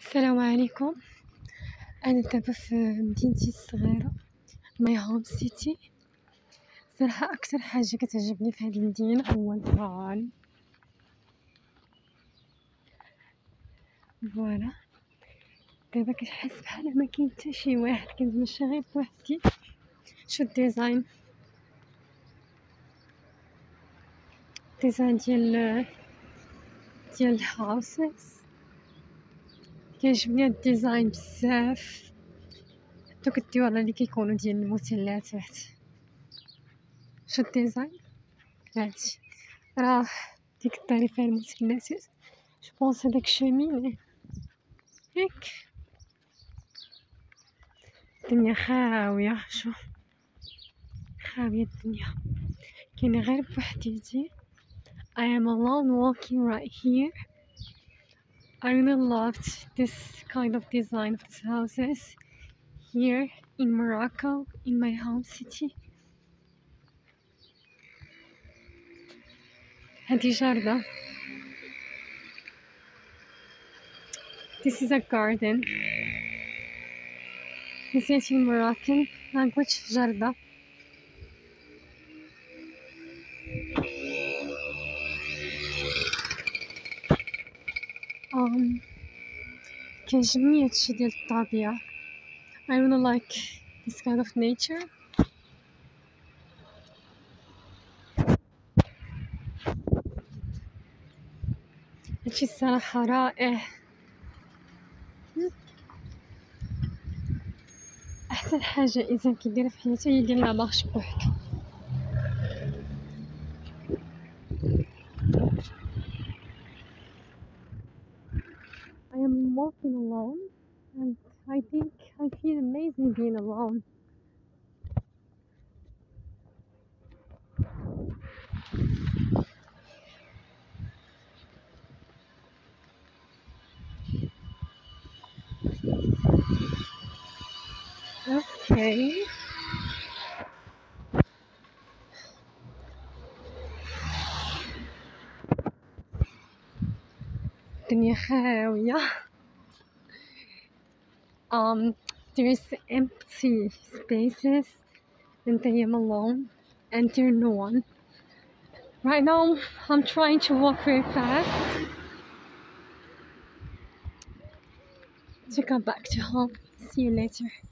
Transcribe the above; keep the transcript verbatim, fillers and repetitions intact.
السلام عليكم. انا دابا في مدينتي الصغيره ماي هوم سيتي. صراحه اكثر حاجه كتعجبني في هذه المدينه هو البحر. فوالا دابا كتحس بحال ما كاين حتى شي واحد، كنتمشى غير بوحدي. شو الديزاين ديزاين ديال ديال الهاوسز، كيعجبني هاد الديزاين بزاف. دوك الديوره اللي كيكونوا ديال المثلثات، شو الديزاين هادشي راه ديك الدار فيها المثلثات. جو بونس هذاك الشميني هيك الدنيا خاويه، شوف خاويه الدنيا، كاين غير بوحديتي. I am alone walking right here. I really loved this kind of design of these houses here in Morocco, in my home city. هادي جاردة. This is a garden. نسيت in Moroccan language جاردة. um, كيعجبني هادشي ديال الطبيعة. I really like this kind of nature. هادشي الصراحة رائع. احسن حاجة الانسان كيديرها في حياته هي يدير لا مارش بوحدو. I am walking alone and I think I feel amazing being alone. Okay. الدنيا خاوية. Um, there's empty spaces and I am alone and there's no one. Right now I'm trying to walk very fast to come back to home. See you later.